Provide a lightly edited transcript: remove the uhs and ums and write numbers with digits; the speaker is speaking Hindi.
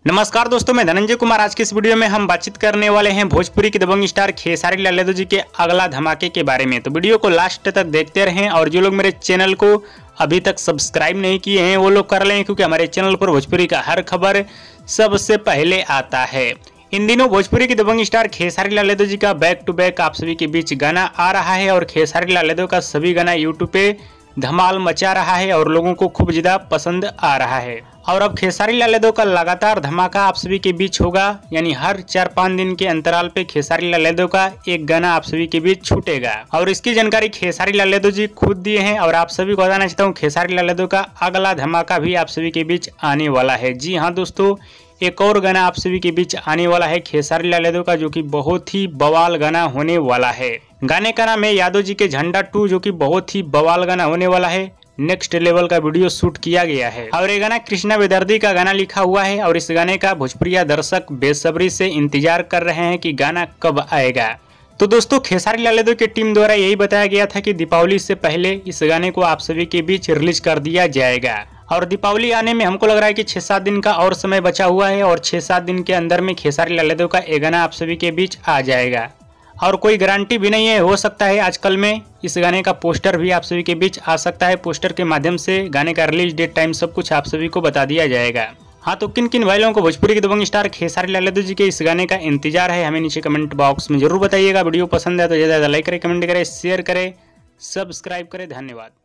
नमस्कार दोस्तों, मैं धनंजय कुमार। आज के इस वीडियो में हम बातचीत करने वाले हैं भोजपुरी के दबंग स्टार खेसारी लाल यादव जी के अगला धमाके के बारे में। तो वीडियो को लास्ट तक देखते रहें और जो लोग मेरे चैनल को अभी तक सब्सक्राइब नहीं किए हैं वो लोग कर लें, क्योंकि हमारे चैनल पर भोजपुरी का हर खबर सबसे पहले आता है। इन दिनों भोजपुरी के दबंग स्टार खेसारी लाल यादव जी का बैक टू बैक आप सभी के बीच गाना आ रहा है और खेसारी लाल यादव का सभी गाना यूट्यूब पे धमाल मचा रहा है और लोगों को खूब ज्यादा पसंद आ रहा है। और अब खेसारी लाल यादव का लगातार धमाका आप सभी के बीच होगा, यानी हर 4-5 दिन के अंतराल पे खेसारी लाल यादव का एक गाना आप सभी के बीच छूटेगा। और इसकी जानकारी खेसारी लाल यादव जी खुद दिए हैं और आप सभी को बताना चाहता हूँ, खेसारी लाल यादव का अगला धमाका भी आप सभी के बीच आने वाला है। जी हाँ दोस्तों, एक और गाना आप सभी के बीच आने वाला है खेसारी लाल यादव का, जो कि बहुत ही बवाल गाना होने वाला है। गाने का नाम है यादव जी के झंडा 2, जो कि बहुत ही बवाल गाना होने वाला है। नेक्स्ट लेवल का वीडियो शूट किया गया है और ये गाना कृष्णा बेदर्दी का गाना लिखा हुआ है और इस गाने का भोजपुरिया दर्शक बेसब्री से इंतजार कर रहे हैं कि गाना कब आएगा। तो दोस्तों, खेसारी लाल यादव की टीम द्वारा यही बताया गया था कि दीपावली से पहले इस गाने को आप सभी के बीच रिलीज कर दिया जाएगा। और दीपावली आने में हमको लग रहा है कि 6-7 दिन का और समय बचा हुआ है और 6-7 दिन के अंदर में खेसारी लाल यादव का ये गाना आप सभी के बीच आ जाएगा। और कोई गारंटी भी नहीं है, हो सकता है आजकल में इस गाने का पोस्टर भी आप सभी के बीच आ सकता है। पोस्टर के माध्यम से गाने का रिलीज डेट, टाइम सब कुछ आप सभी को बता दिया जाएगा। हाँ, तो किन किन भाई लोगों को भोजपुरी के दबंग स्टार खेसारी लाल यादव जी के इस गाने का इंतजार है, हमें नीचे कमेंट बॉक्स में जरूर बताइएगा। वीडियो पसंद है तो ज़्यादा लाइक करें, कमेंट करें, शेयर करें, सब्सक्राइब करें। धन्यवाद।